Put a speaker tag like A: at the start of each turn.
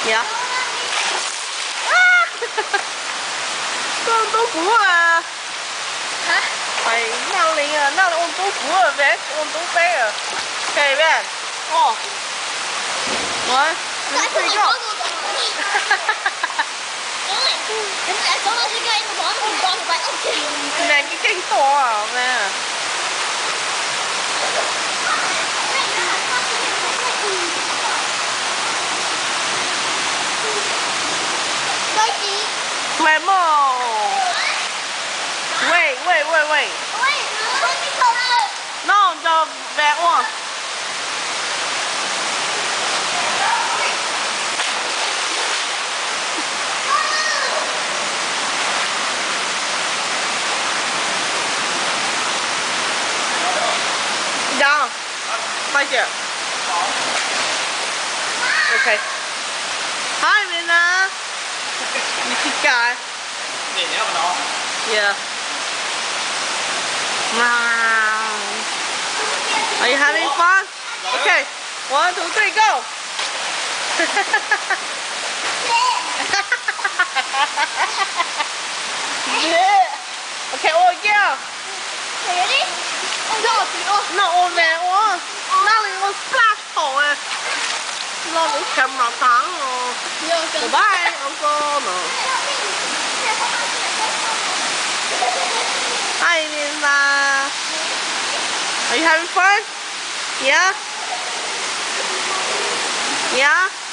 A: Yeah. Con tú của à?
B: Hả?
A: Mày nào liền à, nào là con tú của bé, con tú bé à? Okay, Ben. Oh. What? Let's go. Mẹ cái kinh to à mẹ. Memo. Wait. No, the that one. Down. Right there. Okay. Hi, Minna. You see guy. Yeah. Are you having fun? Okay. 1, 2, 3, go. Okay, all again.
B: Ready?
A: No, all there. Oh, now it was splash hole. Lo bị camera phẳng rồi. Bye, Uncle. No. Hi, Linda. Are you having fun? Yeah? Yeah?